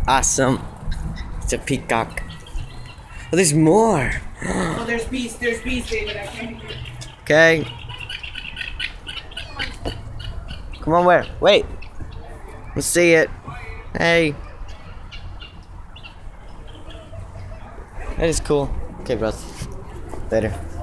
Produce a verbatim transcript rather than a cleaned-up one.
Awesome. It's a peacock. Oh, there's more. Oh, there's bees. There's bees, David. I can't hear. Okay. Come on, where? Wait. Let's see it. Hey. That is cool. Okay, bros. Later.